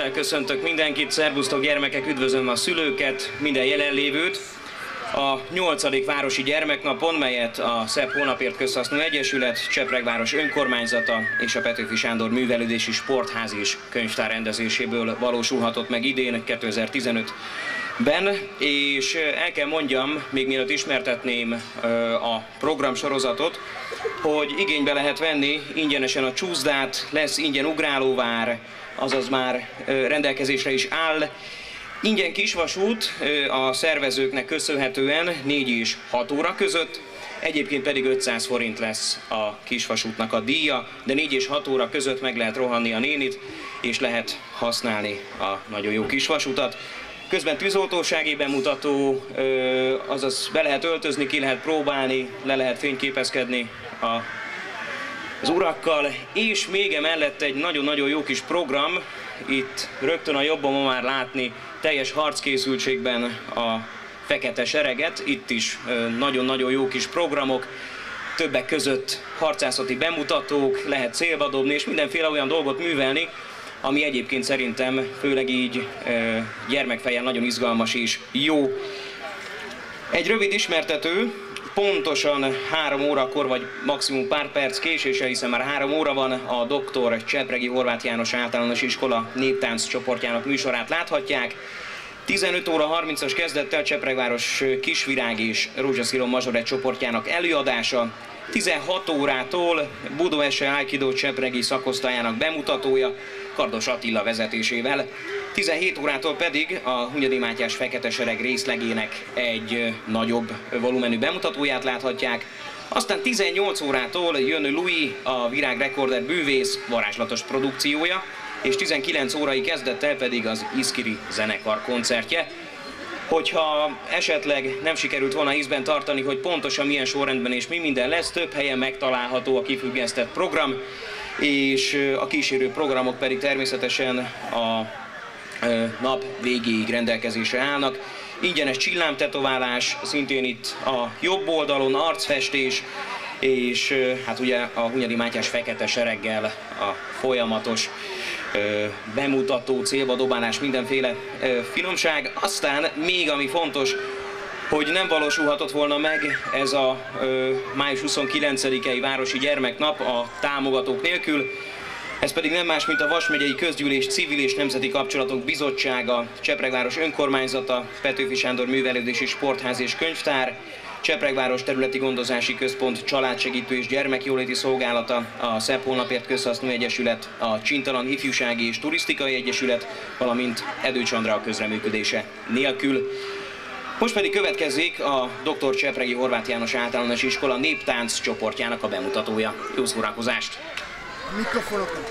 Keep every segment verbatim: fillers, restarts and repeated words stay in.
Szeretettel köszöntök mindenkit, szervusztok gyermekek, üdvözlöm a szülőket, minden jelenlévőt. A nyolcadik városi gyermeknapon, melyet a Szebb Holnapért Közhasznú Egyesület, Csepregváros önkormányzata és a Petőfi Sándor Művelődési Sportház és Könyvtár rendezéséből valósulhatott meg idén, kétezer-tizenötben, és el kell mondjam, még mielőtt ismertetném a programsorozatot, hogy igénybe lehet venni ingyenesen a csúszdát, lesz ingyen ugrálóvár, azaz már rendelkezésre is áll. Ingyen kisvasút a szervezőknek köszönhetően négy és hat óra között, egyébként pedig ötszáz forint lesz a kisvasútnak a díja, de négy és hat óra között meg lehet rohanni a nénit, és lehet használni a nagyon jó kisvasutat. Közben tűzoltósági bemutató, azaz be lehet öltözni, ki lehet próbálni, le lehet fényképezkedni a az urakkal, és még emellett egy nagyon-nagyon jó kis program, itt rögtön a jobbon már látni teljes harckészültségben a fekete sereget, itt is nagyon-nagyon jó kis programok, többek között harcászati bemutatók, lehet célba dobni, és mindenféle olyan dolgot művelni, ami egyébként szerintem főleg így gyermekfejjel nagyon izgalmas és jó. Egy rövid ismertető. Pontosan három órakor, vagy maximum pár perc késéssel, hiszen már három óra van, a doktor Csepregi Horváth János Általános Iskola néptánc csoportjának műsorát láthatják. tizenöt óra harmincas kezdettel Csepregváros Kisvirág és Rózsaszilon Mazsorett csoportjának előadása. tizenhat órától Budoese Aikido Csepregi szakosztályának bemutatója Kardos Attila vezetésével. tizenhét órától pedig a Hunyadi Mátyás Fekete Sereg részlegének egy nagyobb volumenű bemutatóját láthatják. Aztán tizennyolc órától jön Louis, a Virág Rekorder bűvész varázslatos produkciója, és tizenkilenc órai kezdettel pedig az Iszkiri zenekar koncertje. Hogyha esetleg nem sikerült volna ízben tartani, hogy pontosan milyen sorrendben és mi minden lesz, több helyen megtalálható a kifüggesztett program, és a kísérő programok pedig természetesen a nap végéig rendelkezésre állnak. Ingyenes csillámtetoválás, szintén itt a jobb oldalon arcfestés, és hát ugye a Hunyadi Mátyás Fekete Sereggel a folyamatos bemutató, célba dobálás, mindenféle finomság. Aztán még ami fontos, hogy nem valósulhatott volna meg ez a ö, május huszonkilencedikei Városi Gyermeknap a támogatók nélkül. Ez pedig nem más, mint a Vas megyei Közgyűlés Civil és Nemzeti Kapcsolatok Bizottsága, Csepregváros Önkormányzata, Petőfi Sándor Művelődési Sportház és Könyvtár, Csepregváros Területi Gondozási Központ Családsegítő és Gyermekjóléti Szolgálata, a Szebb Holnapért Közhasznú Egyesület, a Csintalan Ifjúsági és Turisztikai Egyesület, valamint Edő Csandra közreműködése nélkül. Most pedig következzék a doktor Csepregi Horváth János Általános Iskola néptánc csoportjának a bemutatója. Jó szórakozást! Mikrofonokon!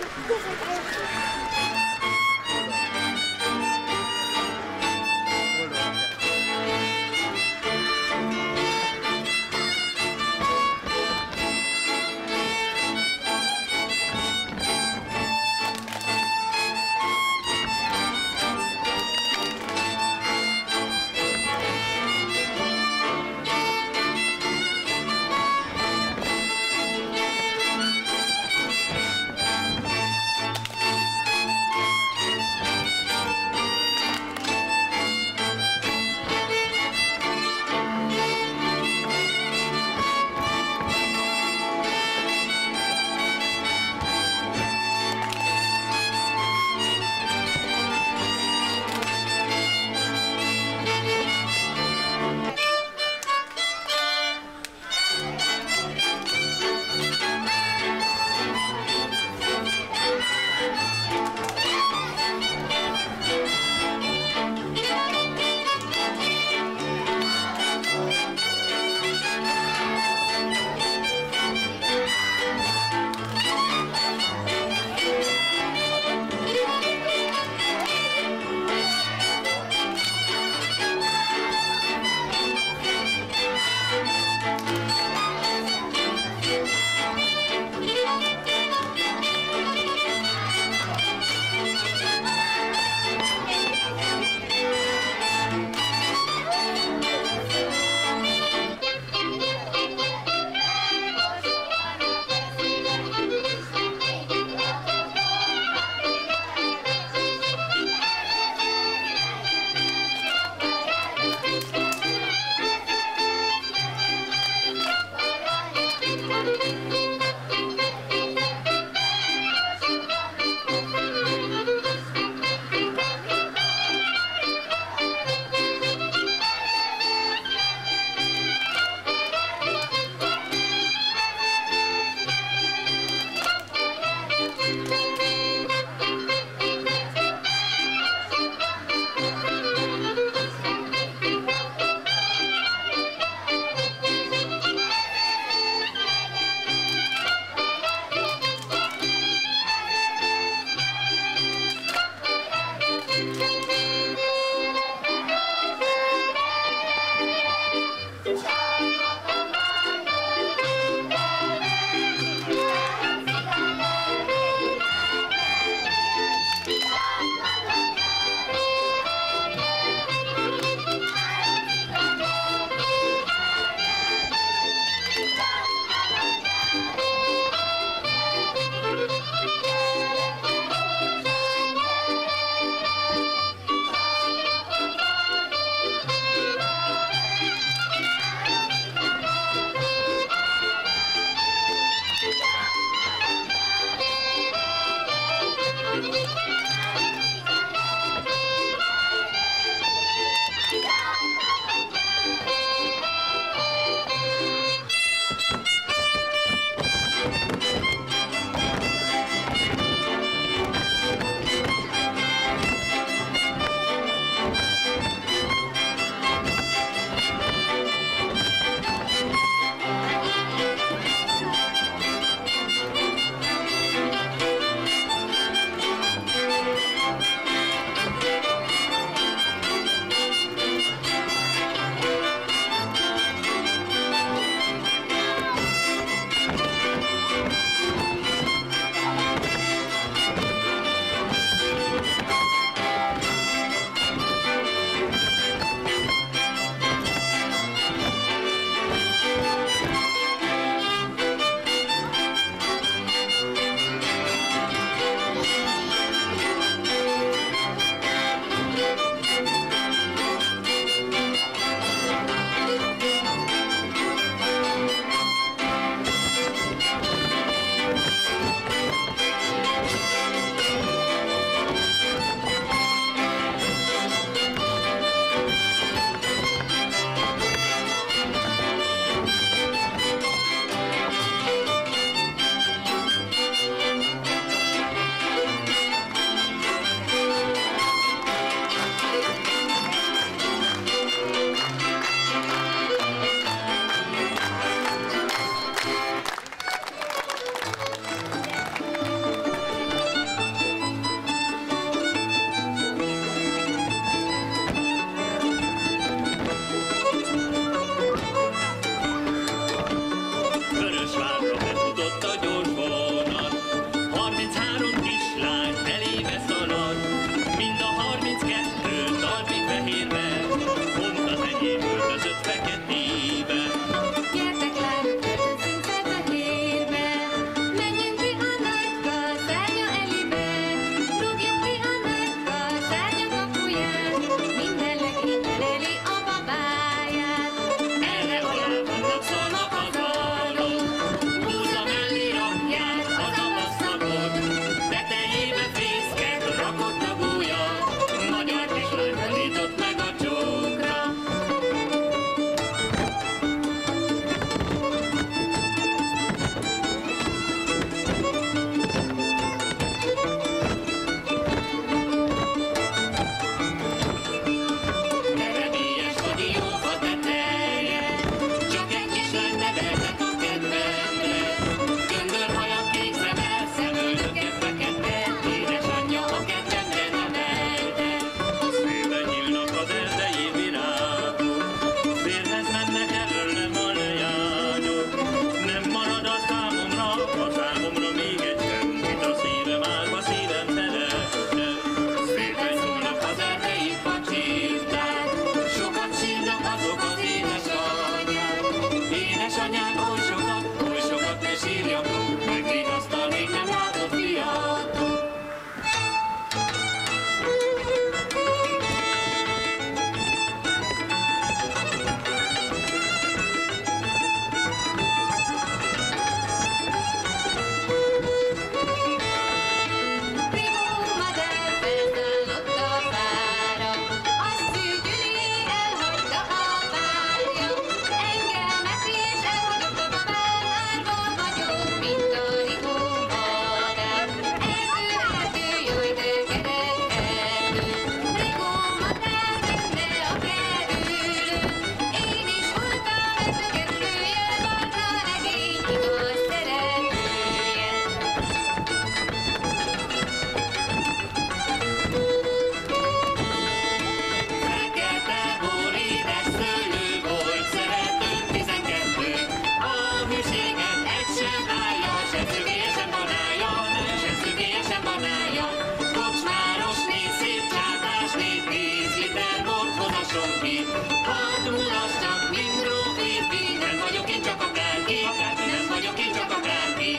mutasson ki. Hadd mulasszak, mint grófi, nem vagyok én csak akárki, nem vagyok én csak akárki.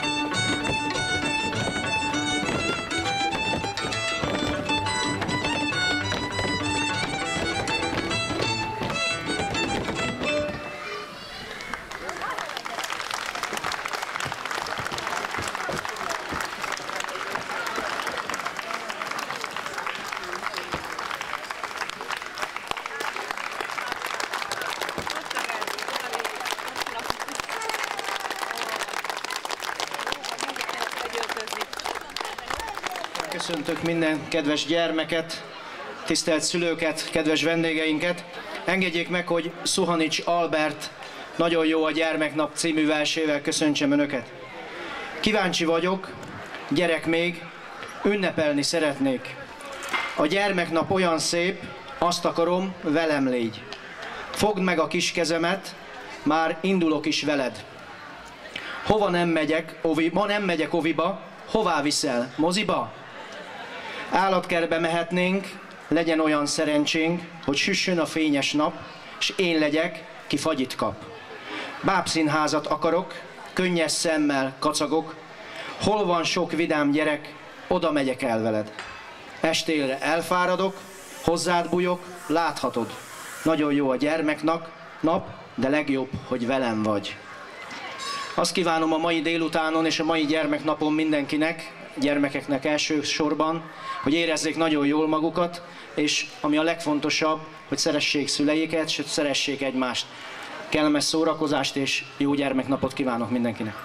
Köszöntök minden kedves gyermeket, tisztelt szülőket, kedves vendégeinket. Engedjék meg, hogy Szuhanics Albert Nagyon jó a gyermeknap című versével köszöntsem Önöket. Kíváncsi vagyok, gyerek még, ünnepelni szeretnék. A gyermeknap olyan szép, azt akarom, velem légy. Fogd meg a kis kezemet, már indulok is veled. Hova nem megyek, ovi, ma nem megyek oviba, hová viszel, moziba? Állatkertbe mehetnénk, legyen olyan szerencsénk, hogy süssön a fényes nap, és én legyek, ki fagyit kap. Bábszínházat akarok, könnyes szemmel kacagok, hol van sok vidám gyerek, oda megyek el veled. Estélre elfáradok, hozzád bújok, láthatod. Nagyon jó a gyermeknak nap, de legjobb, hogy velem vagy. Azt kívánom a mai délutánon és a mai gyermeknapon mindenkinek, gyermekeknek elsősorban, hogy érezzék nagyon jól magukat, és ami a legfontosabb, hogy szeressék szüleiket, és szeressék egymást. Kellemes szórakozást és jó gyermeknapot kívánok mindenkinek!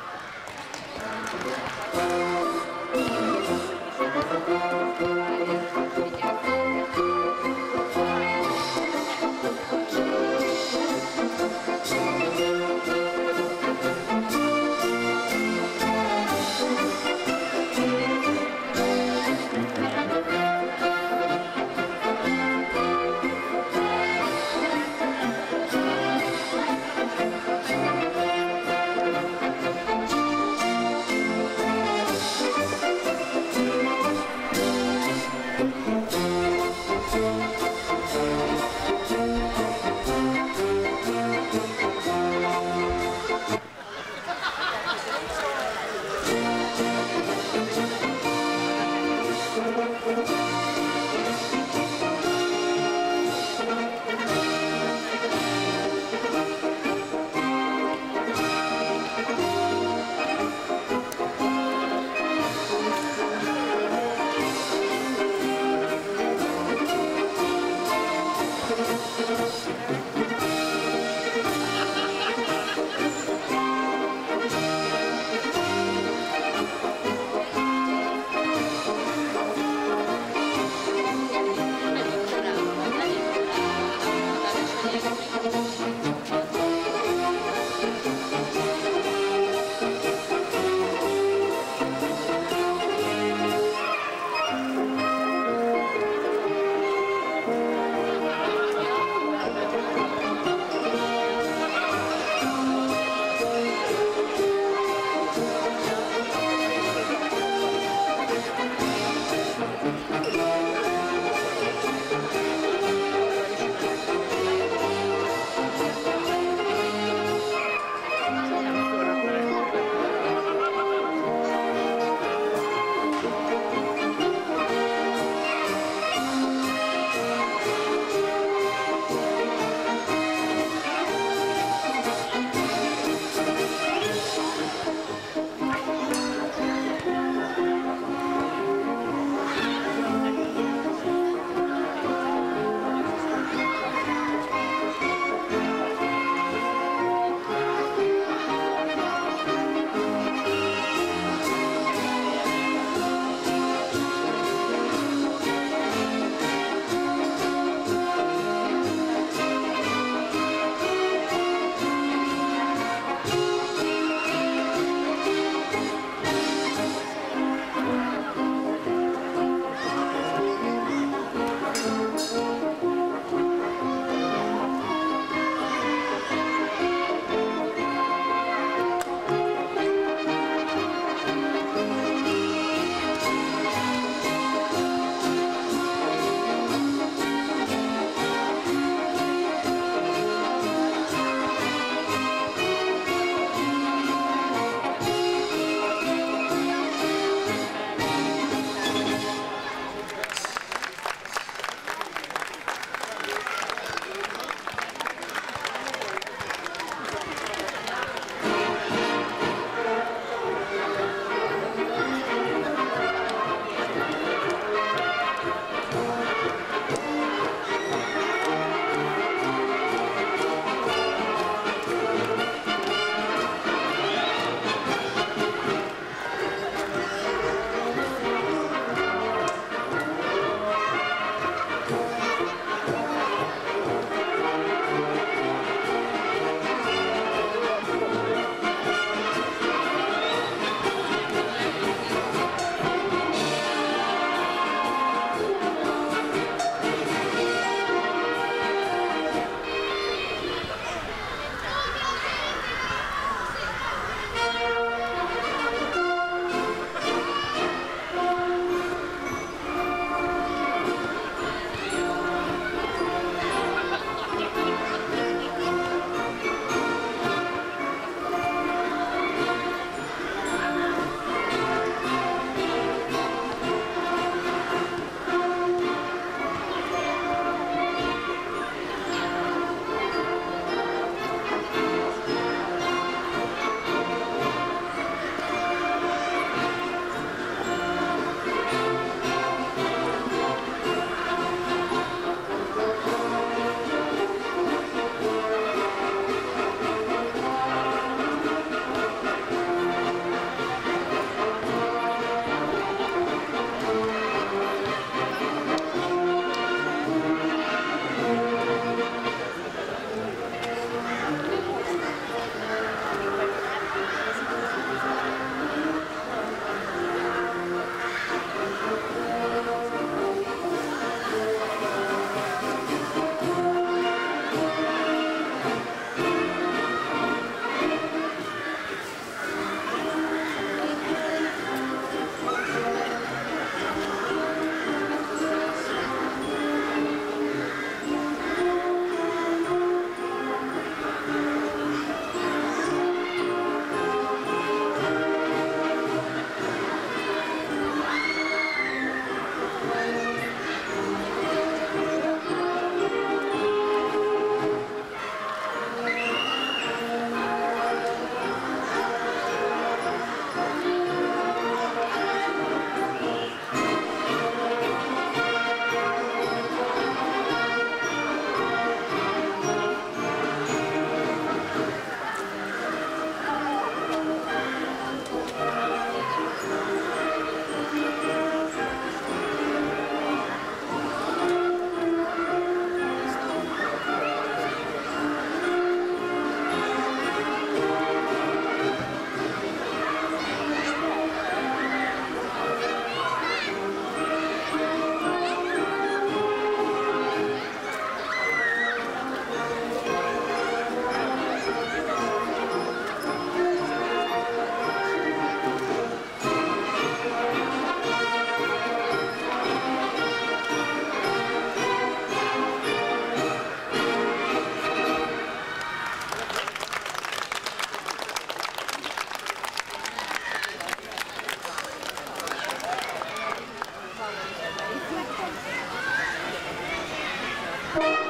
Thank you.